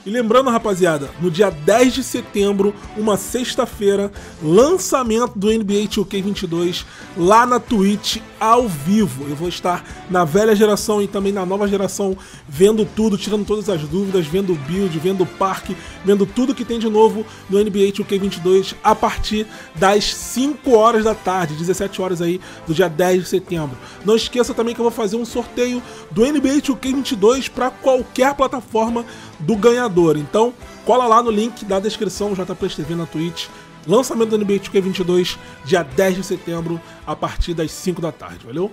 E lembrando, rapaziada, no dia 10 de setembro, uma sexta-feira, lançamento do NBA 2K22 lá na Twitch ao vivo. Eu vou estar na velha geração e também na nova geração, vendo tudo, tirando todas as dúvidas, vendo o build, vendo o parque, vendo tudo que tem de novo no NBA 2K22 a partir das 5 horas da tarde, 17 horas aí do dia 10 de setembro. Não esqueça também que eu vou fazer um sorteio do NBA 2K22 para qualquer plataforma do ganhador. Então, cola lá no link da descrição, JPlays TV na Twitch. Lançamento do NBA 2K22, dia 10 de setembro, a partir das 5 da tarde. Valeu?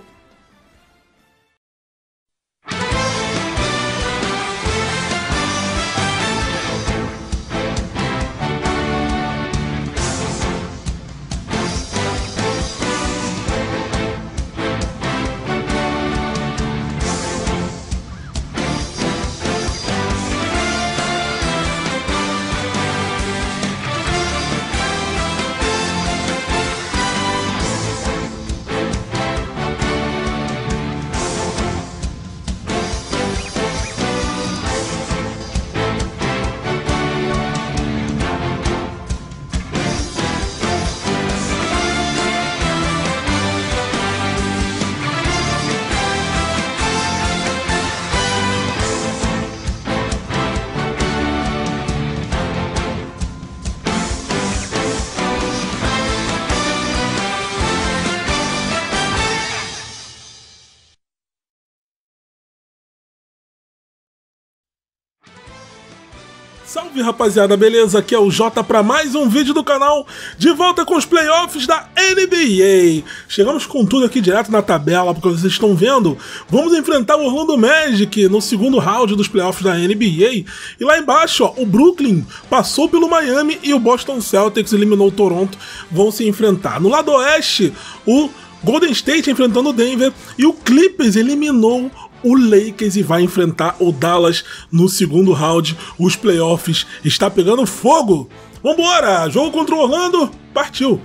Salve, rapaziada, beleza? Aqui é o Jota para mais um vídeo do canal, de volta com os playoffs da NBA. Chegamos com tudo aqui direto na tabela, porque vocês estão vendo, vamos enfrentar o Orlando Magic no segundo round dos playoffs da NBA. E lá embaixo, ó, o Brooklyn passou pelo Miami e o Boston Celtics eliminou o Toronto, vão se enfrentar. No lado oeste, o Golden State enfrentando o Denver e o Clippers eliminou o Lakers e vai enfrentar o Dallas no segundo round. Os playoffs está pegando fogo. Vambora! Jogo contra o Orlando, partiu!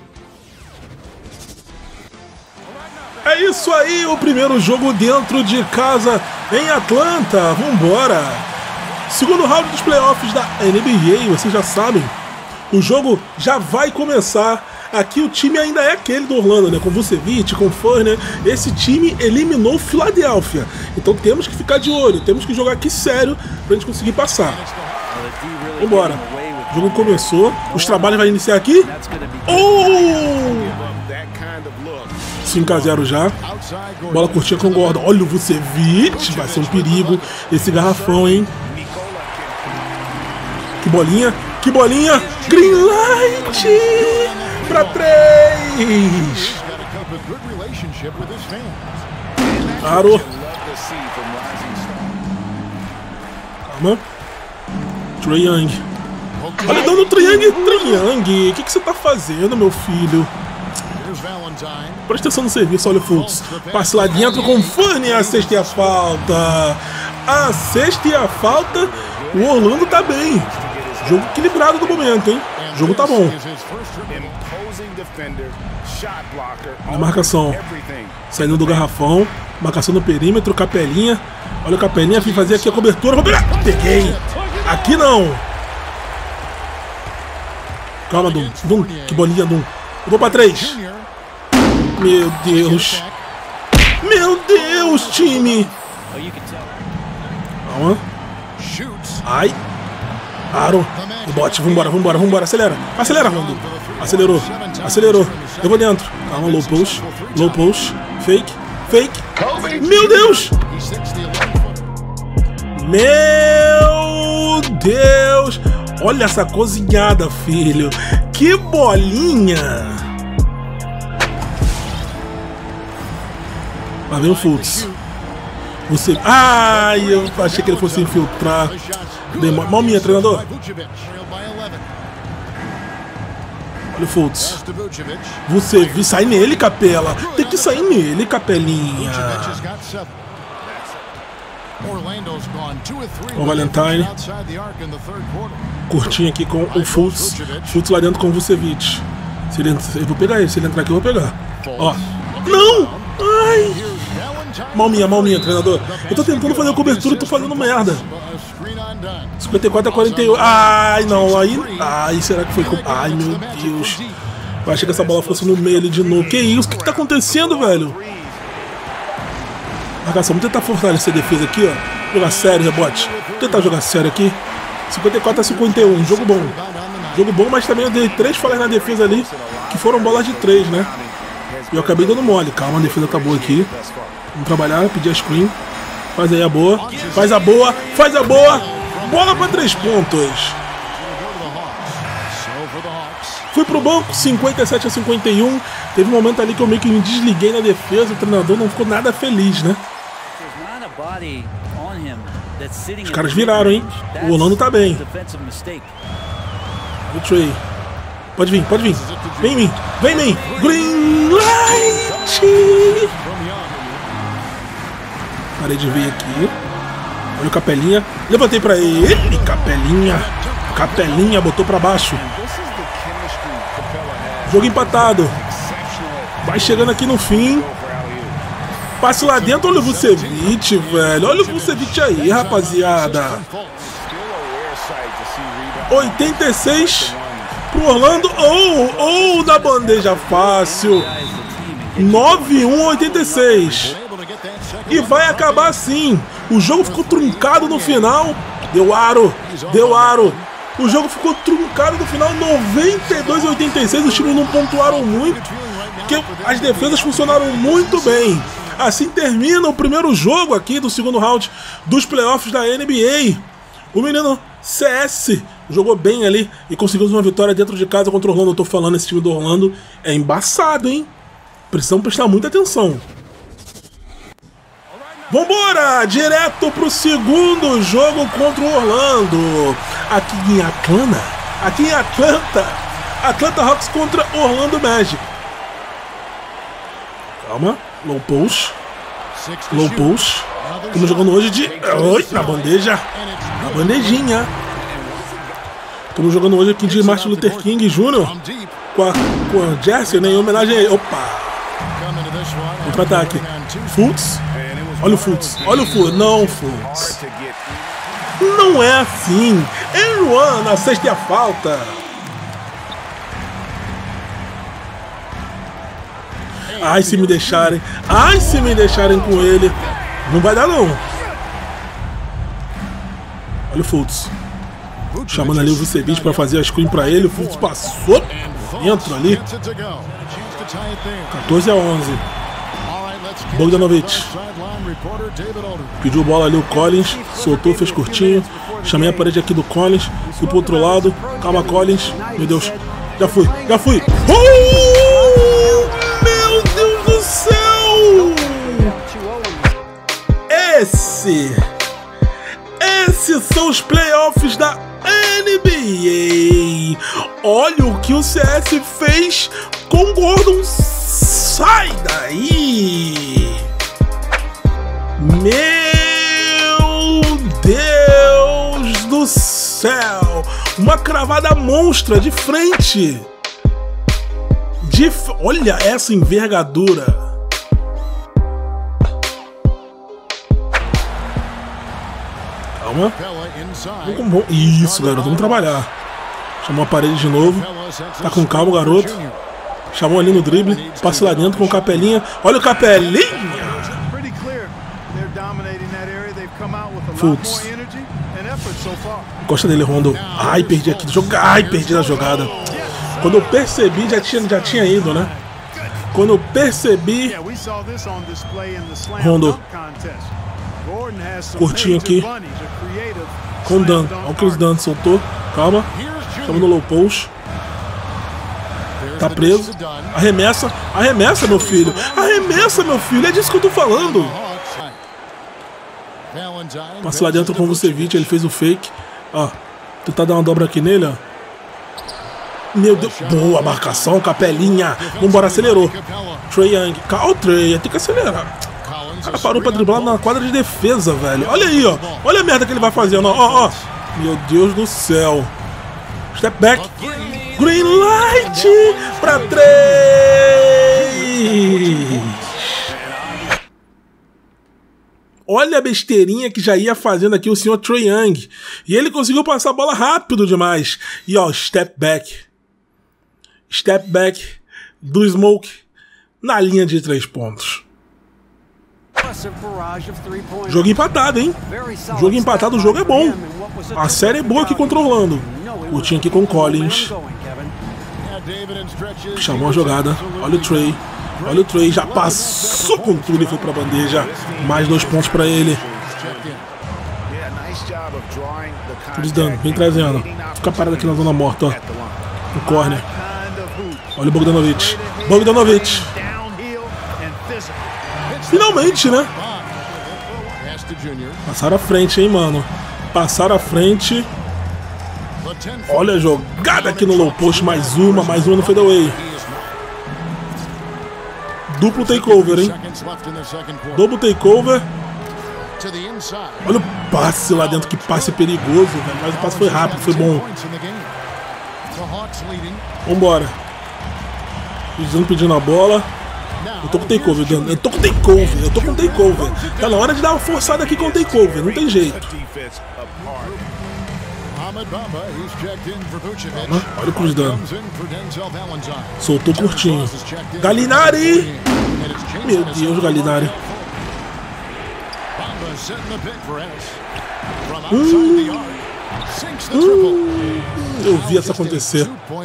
É isso aí, o primeiro jogo dentro de casa em Atlanta. Vambora! Segundo round dos playoffs da NBA, vocês já sabem. O jogo já vai começar. Aqui o time ainda é aquele do Orlando, né? Com Vucevic, com Furner. Esse time eliminou Filadélfia. Então temos que ficar de olho, temos que jogar aqui sério pra gente conseguir passar. Vambora. O jogo começou, os trabalhos vão iniciar aqui. Oh! 5-0 já. Bola curtinha com o Gordon. Olha o Vucevic, vai ser um perigo esse garrafão, hein? Que bolinha, que bolinha. Green light! Pra 3! Claro! Calma! Trae Young! Olha, dando Trae Young! Trae Young! O que você tá fazendo, meu filho? Presta atenção no serviço, olha o Fultz. Passe lá dentro com Fanny, a cesta e a falta! A cesta e a falta, o Orlando tá bem! Jogo equilibrado do momento, hein? O jogo tá bom. Na marcação. Saindo do garrafão. Marcação no perímetro. Capelinha. Olha o Capelinha. Vim fazer aqui a cobertura. Vou pegar. Peguei. Aqui não. Calma, Dum. Dum. Que bolinha, Dum. Eu vou pra 3. Meu Deus. Meu Deus, time. Calma. Ai. Aro, o bote, vambora, vambora, vambora, acelera, acelera, Rondo. Acelerou, acelerou, eu vou dentro. Calma, low post, fake, fake. Meu Deus! Meu Deus! Olha essa cozinhada, filho. Que bolinha! Lá vem o Fultz. Você... Ai, eu achei que ele fosse infiltrar. Mal minha, treinador. Olha o Fultz. Você sai nele, Capela. Tem que sair nele, Capelinha. O Valentine. Curtinho aqui com o Fultz. Fultz lá dentro com o Vucevic. Eu vou pegar ele. Se ele entrar aqui, eu vou pegar. Ó. Não! Ai! Mal minha, treinador. Eu tô tentando fazer a cobertura e tô fazendo merda. 54-41. Ai, não. Aí. Ai, será que foi. Ai, meu Deus. Eu achei que essa bola fosse no meio ali de novo. Que isso? O que tá acontecendo, velho? Marcação. Vamos tentar fortalecer a defesa aqui, ó. Jogar sério, rebote. Vou tentar jogar sério aqui. 54-51. Jogo bom. Jogo bom, mas também eu dei 3 falhas na defesa ali, que foram bolas de 3, né? E eu acabei dando mole. Calma, a defesa tá boa aqui. Vamos trabalhar, pedir a screen. Faz aí a boa. Faz a boa. Faz a boa. Bola pra 3 pontos. Fui pro banco, 57-51. Teve um momento ali que eu meio que me desliguei na defesa. O treinador não ficou nada feliz, né? Os caras viraram, hein? O Orlando tá bem. O Trey. Pode vir, pode vir. Vem em mim, vem em mim. Green light. Parei de ver aqui. Olha o Capelinha. Levantei pra ele. Capelinha. Capelinha botou pra baixo. Jogo empatado. Vai chegando aqui no fim. Passe lá dentro. Olha o Vucevic, velho. Olha o Vucevic aí, rapaziada. 86 pro Orlando. Ou na bandeja fácil. 91-86. E vai acabar assim. O jogo ficou truncado no final. Deu aro. Deu aro. O jogo ficou truncado no final. 92-86. Os times não pontuaram muito, porque as defesas funcionaram muito bem. Assim termina o primeiro jogo aqui do segundo round dos playoffs da NBA. O menino CS jogou bem ali e conseguiu uma vitória dentro de casa contra o Orlando. Eu tô falando, esse time do Orlando é embaçado, hein? Precisamos prestar muita atenção. Vambora! Direto pro segundo jogo contra o Orlando. Aqui em Atlanta. Aqui em Atlanta. Atlanta Hawks contra Orlando Magic. Calma. Low post. Low post. Estamos jogando hoje de... Oi, na bandeja. Na bandejinha. Estamos jogando hoje aqui de Martin Luther King Jr. Com a Jersey, né? Em homenagem a ele. Opa! Vamos pro ataque. Fultz. Olha o Fultz. Olha o Fultz. Não, Fultz. Não é assim. N1 na sexta e a falta. Ai, se me deixarem. Ai, se me deixarem com ele. Não vai dar, não. Olha o Fultz. Chamando ali o Vucevic para fazer a screen para ele. O Fultz passou. Entra ali. 14-11. Bogdanovic. Pediu bola ali o Collins. Soltou, fez curtinho. Chamei a parede aqui do Collins. Fui pro outro lado. Calma, Collins. Meu Deus. Já fui. Já fui. Meu Deus do céu! Esses são os playoffs da NBA. Olha o que o CS fez com o Gordon. Sai daí! Meu Deus do céu! Uma cravada monstra de frente. Olha essa envergadura. Calma. Isso, garoto. Vamos trabalhar. Chamou a parede de novo. Tá com calma, garoto. Chamou ali no drible. Passe lá dentro com o Capelinha. Olha o Capelinha. Fultz. Gosta dele, Rondo. Ai, perdi aqui do jogo. Ai, perdi na jogada. Quando eu percebi, já tinha ido, né? Quando eu percebi... Rondo. Curtinho aqui. Com o Dan. Olha o Chris Dunn soltou. Calma. Chama no low post. Tá preso. Arremessa. Arremessa, meu filho. Arremessa, meu filho. É disso que eu tô falando. Passa lá dentro com o Vucevic. Ele fez o fake. Ó. Tentar dar uma dobra aqui nele, ó. Meu Deus. Boa marcação, Capelinha. Vambora, acelerou. Trae Young. Calma, Trae. Tem que acelerar. O cara parou pra driblar na quadra de defesa, velho. Olha aí, ó. Olha a merda que ele vai fazendo, ó. Meu Deus do céu. Step back. Green light pra 3. Olha a besteirinha que já ia fazendo aqui o senhor Trae Young. E ele conseguiu passar a bola rápido demais. E ó, step back. Step back do Smoke na linha de 3 pontos. Jogo empatado, hein? Jogo empatado, o jogo é bom. A série é boa aqui contra o Orlando. Curtinho aqui com o Collins. Chamou a jogada. Olha o Trae. Olha o Trae. Já passou com tudo e foi pra bandeja. Mais 2 pontos pra ele. Tudo dando. Vem trazendo. Fica parado aqui na zona morta, ó. No corner. Olha o Bogdanovic. Bogdanovic. Finalmente, né? Passaram à frente, hein, mano. Passaram à frente. Olha a jogada aqui no low post. Mais uma no fadeaway. Duplo takeover, hein? Double takeover. Olha o passe lá dentro. Que passe perigoso, velho. Mas o passe foi rápido, foi bom. Vambora. Pedindo a bola. Eu tô com takeover, Dan. Eu tô com takeover. Tá na hora de dar uma forçada aqui com o takeover. Não tem jeito. Olha o cruz dano. Soltou curtinho. Gallinari! Meu Deus, Gallinari. Eu vi essa acontecer.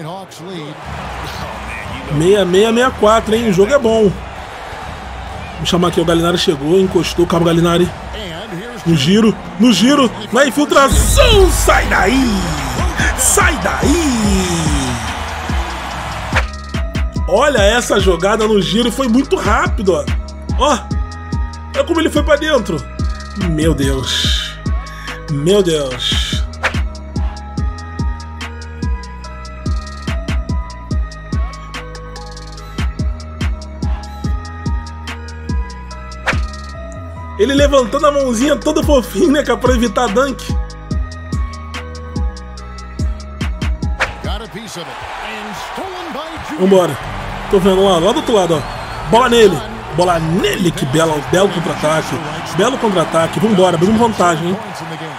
66-64, hein? O jogo é bom. Vamos chamar aqui, o Gallinari chegou, encostou o cabo Gallinari. No giro, na infiltração. Sai daí! Sai daí! Olha essa jogada no giro, foi muito rápido, ó. Ó, olha como ele foi pra dentro. Meu Deus. Meu Deus. Ele levantando a mãozinha todo fofinho, né, cara, pra evitar dunk. Vambora. Tô vendo lá do outro lado, ó. Bola nele, que belo contra-ataque. Belo contra-ataque. Vambora, abrimos vantagem, hein.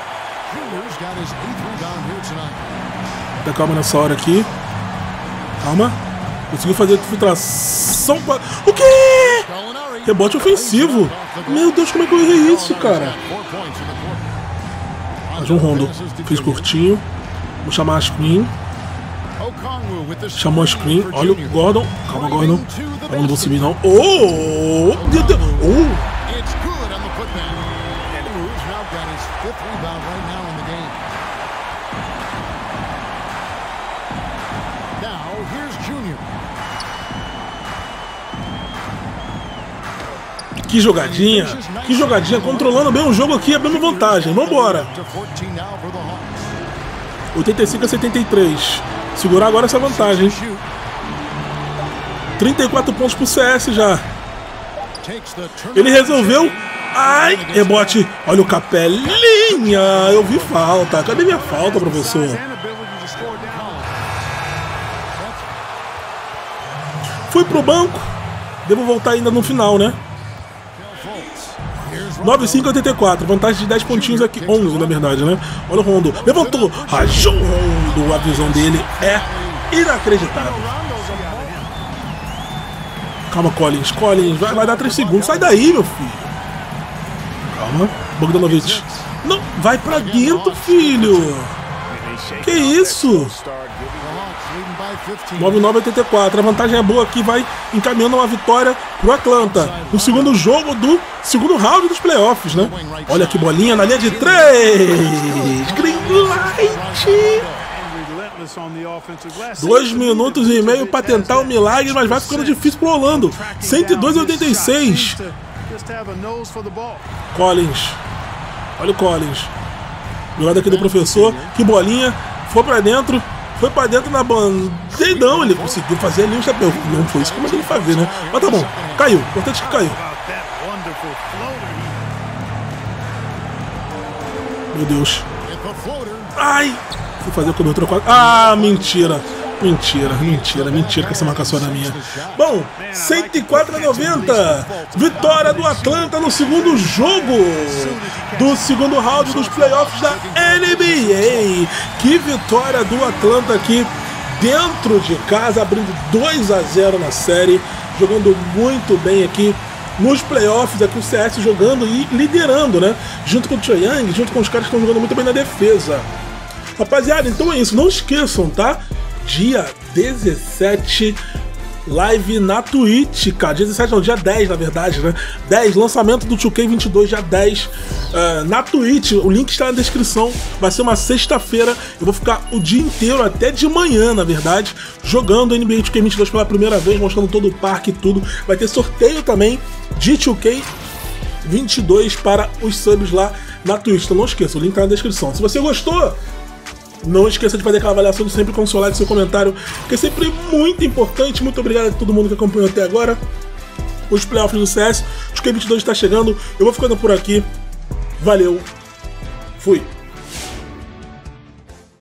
Dá calma nessa hora aqui. Calma. Conseguiu fazer a infiltração. O quê? Rebote ofensivo. Meu Deus, como é que eu errei isso, cara? Mais um rondo. Fiz curtinho. Vou chamar a screen. Chamou a screen. Olha o Gordon. Calma, Gordon. Eu não vou subir, não. Oh! Meu Deus! Oh! Que jogadinha, controlando bem o jogo aqui, abrindo vantagem. Vambora. 85-73. Segurar agora essa vantagem. 34 pontos pro CS já. Ele resolveu. Ai, rebote. Olha o Capelinha. Eu vi falta. Cadê minha falta, professor? Fui pro banco. Devo voltar ainda no final, né? 95-84, vantagem de 10 pontinhos aqui, 11 na verdade, né? Olha o Rondo, levantou, rajou o Rondo, a visão dele é inacreditável. Calma, Collins, vai dar 3 segundos, sai daí, meu filho. Calma, Bogdanovic. Não, vai pra dentro, filho. Que isso? 99-84, a vantagem é boa aqui, vai encaminhando uma vitória pro Atlanta no segundo jogo do segundo round dos playoffs, né? Olha que bolinha na linha de 3, green light. 2 minutos e meio para tentar o milagre, mas vai ficando difícil pro Orlando. 102-86. Collins, olha o Collins, jogada aqui do professor, que bolinha, foi pra dentro na bandejão, ele conseguiu fazer ali um chapéu. Não foi isso como ele fazer, né? Mas tá bom, caiu, importante que caiu. Meu Deus. Ai! Fui fazer o cobertura 4. Ah, mentira! Mentira que essa marcação era minha. Bom, 104-90, vitória do Atlanta no segundo jogo do segundo round dos playoffs da NBA. Que vitória do Atlanta aqui dentro de casa, abrindo 2-0 na série, jogando muito bem aqui nos playoffs, aqui o CS jogando e liderando, né? Junto com o Trae Young, junto com os caras que estão jogando muito bem na defesa. Rapaziada, então é isso, não esqueçam, tá? Dia 17, live na Twitch, cara. Dia 17 não, dia 10 na verdade, né? 10, lançamento do 2K22, dia 10 na Twitch. O link está na descrição. Vai ser uma sexta-feira. Eu vou ficar o dia inteiro, até de manhã, na verdade, jogando NBA 2K22 pela primeira vez, mostrando todo o parque e tudo. Vai ter sorteio também de 2K22 para os subs lá na Twitch. Então não esqueça, o link está na descrição. Se você gostou, não esqueça de fazer aquela avaliação sempre com seu like, seu comentário, que é sempre muito importante. Muito obrigado a todo mundo que acompanhou até agora. Os playoffs do CS, o 2K22 está chegando. Eu vou ficando por aqui. Valeu. Fui.